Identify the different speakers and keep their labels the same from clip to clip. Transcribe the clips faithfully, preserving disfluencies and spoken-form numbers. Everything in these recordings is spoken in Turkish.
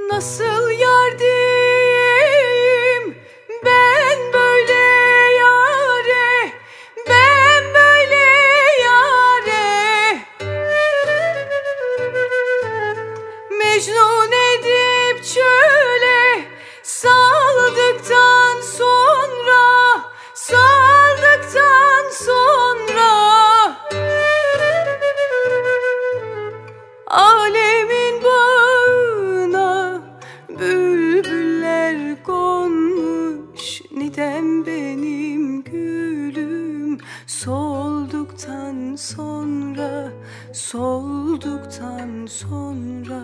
Speaker 1: Nasıl yar diyeyim ben böyle yâre, ben böyle yâre. Mecnun edip çöle saldıktan sonra, saldıktan sonra alemin bağına bülbüller konmuş. Nidem benim gülüm solduktan sonra, solduktan sonra.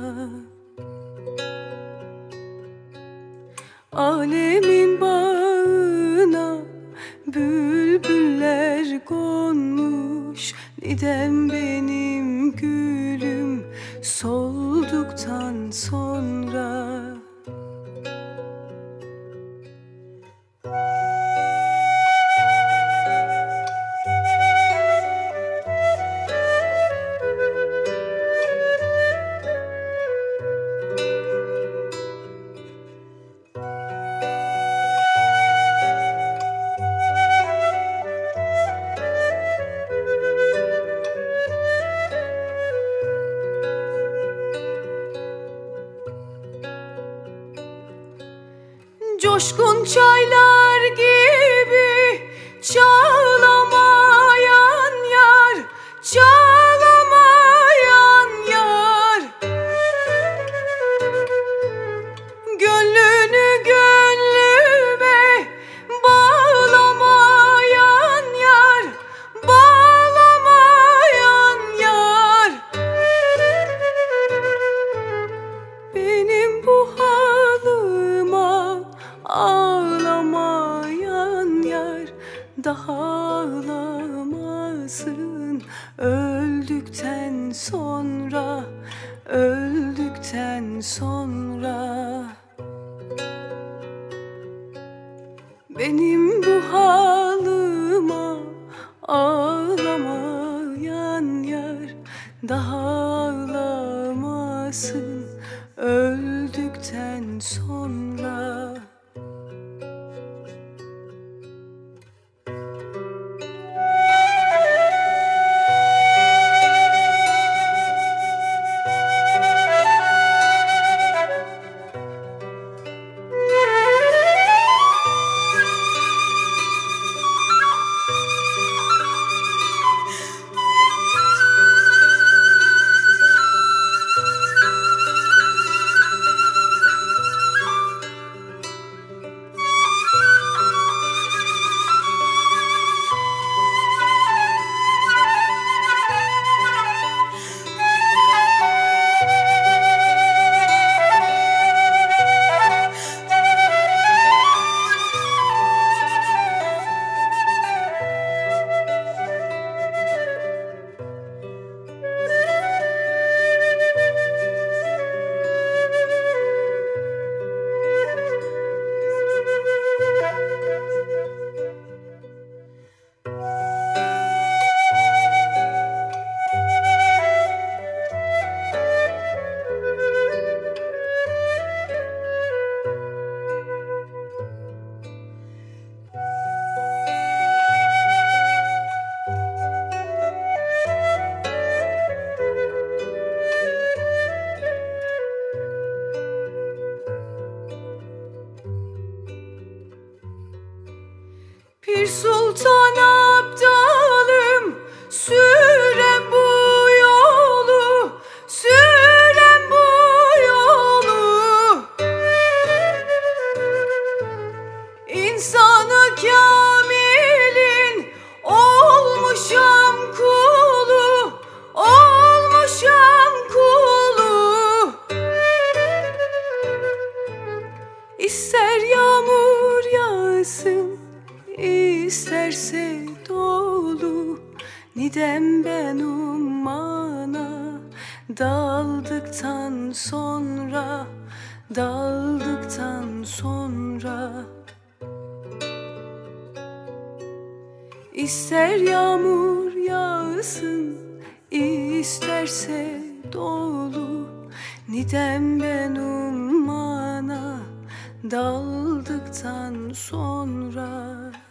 Speaker 1: Alemin bağına bülbüller konmuş. Nidem benim gülüm solduktan sonra. Coşkun çaylar gibi çağlamayan yar, çağlamayan yar. Gönlünü gönlüme bağlamayan yar, bağlamayan yar. Benim bu halıma ağlamayan yar daha ağlamasın. Öldükten sonra, öldükten sonra. Benim bu halıma ağlamayan yar daha ağlamasın. Öldükten sonra. Pir Sultan Abdalım sürem bu yolu, sürem bu yolu. İnsanı kamilin olmuşam kulu, olmuşam kulu. İster yağmur yağsın, İsterse dolu. Nidem ben ummana daldıktan sonra, daldıktan sonra. İster yağmur yağsın, isterse dolu. Nidem ben ummana daldıktan sonra.